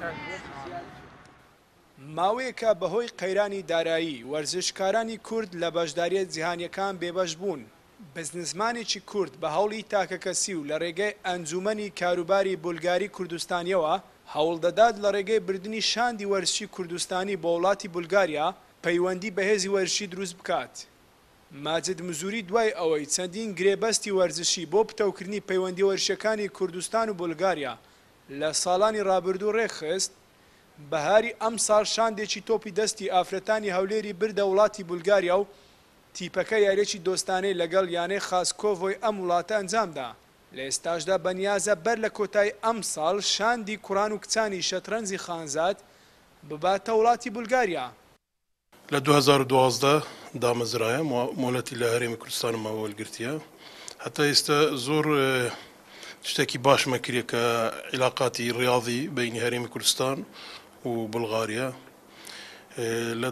ماوەیەکە بەهۆی قەیرانی دارایی وەرزشکارانی کورد لە بەشداریە جیهانیەکان بێبەش بوون. بزنسمانێکی کورد بە هەوڵی تاکەکەسی و لە ڕێگەی ئەنجومەنی کاروباری بولگاری کوردستانیەوە هەوڵ دەدات لە ڕێگەی بردننی شاندی وەرزشی کوردستانی بۆ وڵاتی بولگاریا پەیوەندی بەهێزی وەرزشی دروست بکات. ماجد مزوری دوای ئەوەی چەندین گرێبەستی وەرزشی بۆ پتەوکردنی پەیوەندی وەرزشەکانی کوردستان و بولگاریا لە ساڵانی ڕابردوو ڕێخست، بەهاری ئەم ساڵ شاندێکی تۆپی دەستی ئافرەتانی هەولێری بردە وڵاتی بولگاریا و تیپەکە یاریێکی دۆستانەی لەگەڵ یانەی خاسکۆڤۆی ئەم وڵاتە ئەنجامدا. لە ئێستاشدا بەنیازە بەر لە کۆتای ئەم ساڵ شاندی کوڕان و کچانی شەترەنجی خانزاد بباتە وڵاتی بولگاریا. لە 2012 دامەزرایە مۆڵەتی لە هەرێمی کوردستانمەوە وەرگرتیە. هەتا ئێستا زۆر شتێکی باش مەکرێ کە عیلاقاتی ڕیاضی بینی هەرێمی کوردستان و بولغاریا. لە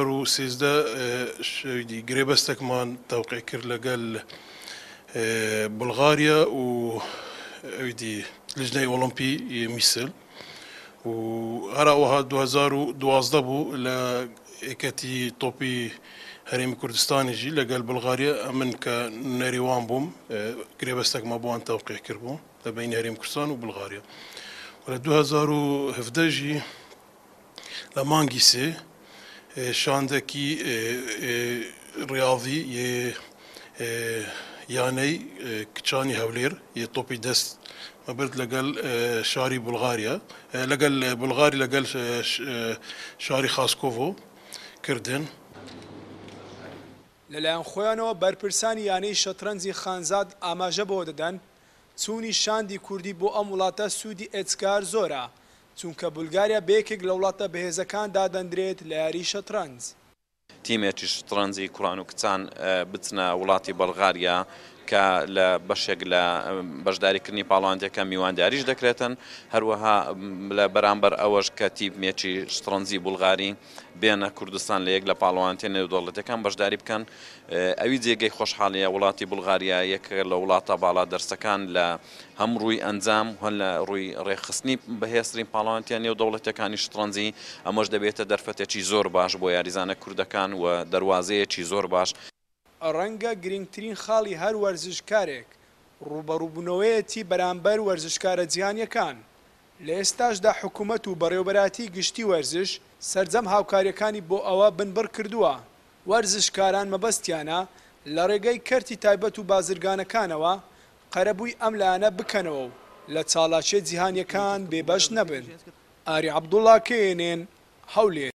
2013 گرێبەستێکمان تەوقیع کرد لەگەل بولغاریا و لجنەی ئۆلۆمپی میسل و هەراوەها 2012 بوو لە ئێکەتی تۆپی هەرێمی کوردستانیژی لەگەل بولغاریا ئەمن کە نەریوان بووم گرێبەستێکمان بۆوان تەوقیع کرد بوو لە بینی هەرێمی کوردستان و بولغاریا. لە 2017 لە مانگی سێ شاندێکی ڕیاضی یانەی کچانی هەولێر یە تۆپی دەست مەبرد لەگەل شاری بولغاریا لەگەل بولغاری لەگەل شاری خاسکۆڤۆ کردن. لەلایەن خۆیانەوە بەرپرسانی یانەی شەترەنجی خانزاد ئاماژە بۆ دەدەن چوونی شاندی کوردی بۆ ئەم وڵاتە سوودی ئێچکار زۆرە، چونکە بولگاریا بەیەکێک لە وڵاتە بەهێزەکان دادەنرێت لە یاری شەترەنج. تیمێکی شەترەنجی کوڕان و کچان بچنە وڵاتی بەڵغاریا کە لە بەشێک لە بەشداریکردنی پاڵەوانتەکە میوانداریش دەکرێتن، هەروەها لە بەرامبەر ئەوەش کە تیمێکی شەترەنجی بولغاری بێنە کوردستان لە یەک لە پاڵەوانتە نێودەوڵەتەکان بەشداری بکەن. ئەوی جێگەی خۆشحاڵیە وڵاتی بولغاریا یەک لە وڵاتە باڵا دەرسەکان لە هەم ڕووی ئەنجام هەن لە ڕووی ڕێخستنی بەهێزترین پاڵەوانتە نێودەوڵەتەکانی شەترەنجی، ئەمەش دەبێتە دەرفەتێکی زۆر باش بۆ یاریزانە کوردەکان و دەواازەیەکی زۆر باش. ڕەنگە گرنگترین خاڵی هەر وەرزشکارێک ڕوبەڕووبوونەوەیەتی بەرامبەر وەرزشکارە جیهانیەکان. لە ئێستاشدا حکوومەت و بەڕێوەبەراتی گشتی وەرزش سەرجەم هاوکاریەکانی بۆ ئەوە بنبڕ کردووە. وەرزشکاران مەبەستیانە لە ڕێگەی کەرتی تایبەت و بازرگانەکانەوە قەرەبووی ئەم لایەنە بکەنەوە و لە چاڵاچیە جیهانیەکان بێبەش نەبن. ئاری عەبدوڵڵا، KNN، هەولێر.